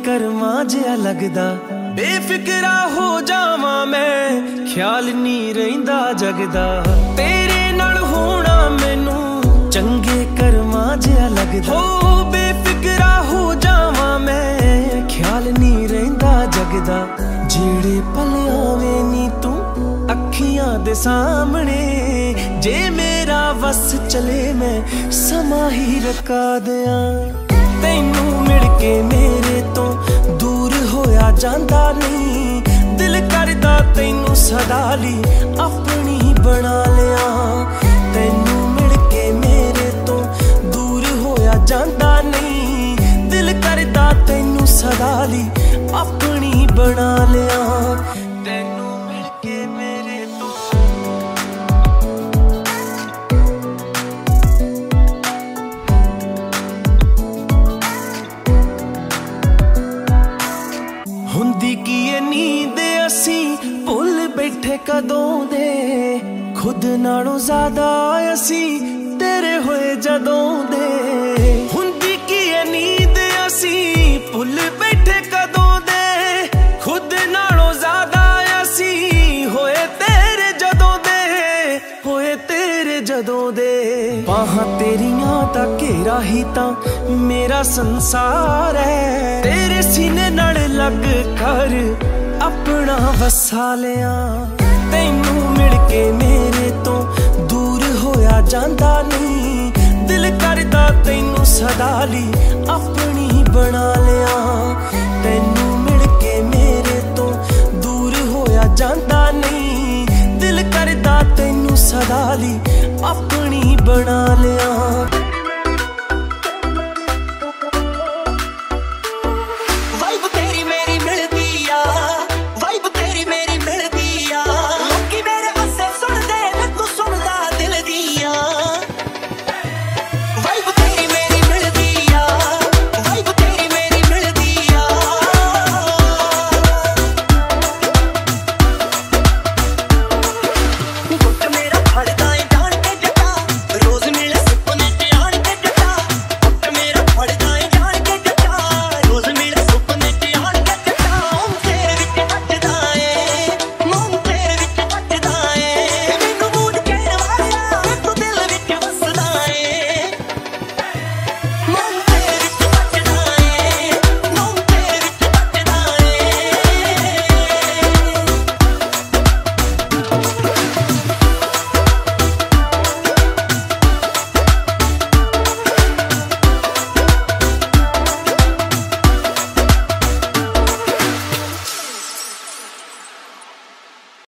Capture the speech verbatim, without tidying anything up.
ਕਰਮਾਂ ਜਿਹਾ ਲੱਗਦਾ। ਬੇਫਿਕਰਾ ਹੋ ਜਾਵਾਂ ਮੈਂ, ਖਿਆਲ ਨਹੀਂ ਰਹਿੰਦਾ ਜਗਦਾ। ਤੇਰੇ ਨਾਲ ਹੋਣਾ ਮੈਨੂੰ ਚੰਗੇ ਕਰਮਾਂ ਜਿਹਾ ਲੱਗਦਾ। ਹੋ ਬੇਫਿਕਰਾ ਹੋ ਜਾਵਾਂ ਮੈਂ, ਖਿਆਲ ਨਹੀਂ ਰਹਿੰਦਾ ਜਗਦਾ। ਜਿਹੜੇ ਪਲ ਆਵੇਂ ਨੀ ਤੂੰ ਅੱਖੀਆਂ ਦੇ ਸਾਹਮਣੇ, ਜੇ ਮੇਰਾ ਵਸ ਚਲੇ ਮੈਂ ਸਮਾਂ ਹੀ ਰਕਾ ਦਿਆਂ। ਤੈਨੂੰ ਮਿਲ ਕੇ ਮੇਰੇ ਤੋਂ ਦੂਰ ਹੋਇਆ ਜਾਂਦਾ ਨਹੀਂ, ਦਿਲ ਕਰਦਾ ਤੈਨੂੰ ਸਦਾ ਲਈ ਆਪਣੀ ਬਣਾ ਲਿਆ। ਤੈਨੂੰ ਮਿਲ ਕੇ ਮੇਰੇ ਤੋਂ ਦੂਰ ਹੋਇਆ ਜਾਂਦਾ ਨਹੀਂ, ਦਿਲ ਕਰਦਾ ਤੈਨੂੰ ਸਦਾ ਲਈ ਆਪਣੀ ਬਣਾ ਲਿਆ। ਤੈਨੂੰ ਮਿਲ ਕੇ ਮੇਰੇ ਤੋਂ ਹੁੰਦੀ ਕੀ ਇਹ ਨੀਂਦ ਅਸੀਂ ਭੁੱਲ ਬੈਠੇ ਕਦੋਂ ਦੇ, ਖੁਦ ਨਾਲੋਂ ਜ਼ਿਆਦਾ ਅਸੀਂ ਤੇਰੇ ਹੋਏ ਜਦੋਂ ਦੇ। ਹੁੰਦੀ ਕੀ ਇਹ ਨੀਂਦ ਅਸੀਂ ਭੁੱਲ ਬੈਠੇ ਕਦੋਂ ਦੇ, ਖੁਦ ਨਾਲੋਂ ਜ਼ਿਆਦਾ ਅਸੀਂ ਹੋਏ ਤੇਰੇ ਜਦੋਂ ਦੇ, ਹੋਏ ਤੇਰੇ ਜਦੋਂ ਦੇ। ਬਾਹਾਂ ਤੇਰੀਆਂ ਦਾ ਘੇਰਾ ਹੀ ਤਾਂ ਮੇਰਾ ਸੰਸਾਰ ਹੈ, ਤੇਰੇ ਸੀਨੇ ਨਾਲ ਲੱਗ ਕਰ ਆਪਣਾ ਵਸਾ ਲਿਆ। ਤੈਨੂੰ ਮਿਲ ਕੇ ਮੇਰੇ ਤੋਂ ਦੂਰ ਹੋਇਆ ਜਾਂਦਾ ਨਹੀਂ, ਦਿਲ ਕਰਦਾ ਤੈਨੂੰ ਸਦਾ ਲਈ ਆਪਣੀ ਬਣਾ ਲਿਆ। ਤੈਨੂੰ ਮਿਲ ਕੇ ਮੇਰੇ ਤੋਂ ਦੂਰ ਹੋਇਆ ਜਾਂਦਾ ਨਹੀਂ, ਦਿਲ ਕਰਦਾ ਤੈਨੂੰ ਸਦਾ ਲਈ ਆਪਣੀ ਬਣਾ ਲਿਆ।